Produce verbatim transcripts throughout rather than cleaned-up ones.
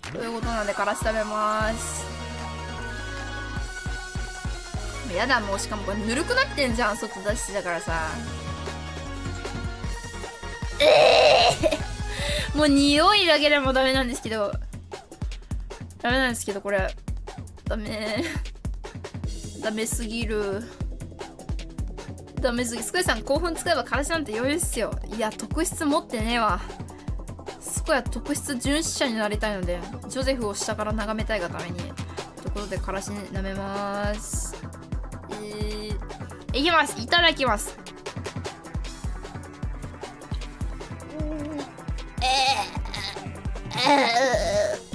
ということなんでからし食べます。やだ、もうしかもこれぬるくなってんじゃん、外出しだからさ。ええー、もう匂いだけでもダメなんですけど、ダメなんですけど、これダメダメすぎる、ダメすぎ。スクエさん興奮使えばからしなんて余裕っすよ。いや、特質持ってねえわ。スクエは特質巡視者になりたいので、ジョゼフを下から眺めたいがために。ということでからし舐めます。えー、いきます。いただきます。えー、えー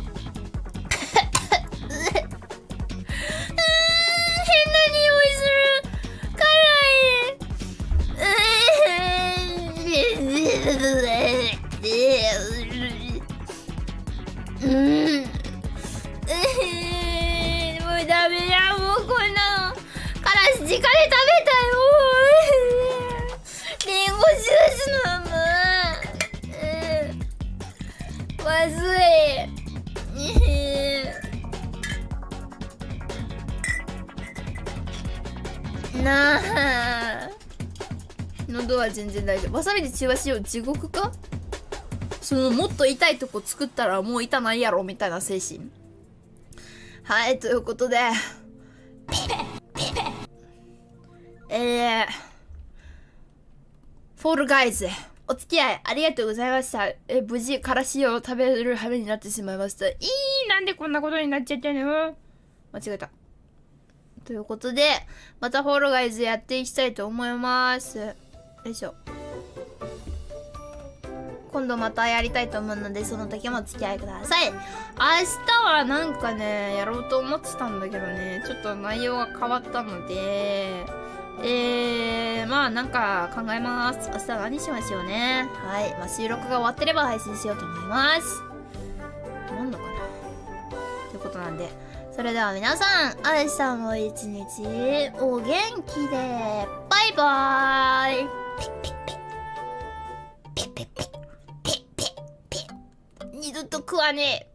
うん、えー、もうダメだ、もうこんなのからし直で食べたよ。リンゴジュース飲む、うん、まずい、えー、なあ、喉は全然大丈夫。わさびで中和しよう。地獄か。そのもっと痛いとこ作ったらもう痛ないやろみたいな精神。はい、ということでえー、フォールガイズお付き合いありがとうございました。え無事からしを食べる羽目になってしまいました。いい、なんでこんなことになっちゃったの。間違えた。ということでまたフォールガイズやっていきたいと思います。よいしょ。今度またやりたいと思うので、その時もお付き合いください。明日はなんかね、やろうと思ってたんだけどね、ちょっと内容が変わったので、えー、まあなんか考えます。明日何しましょうね。はい。まあ収録が終わってれば配信しようと思います。なんのかなということなんで、それでは皆さん、明日も一日お元気で、バイバーイ。ピッピッピッ二度と食わねえ。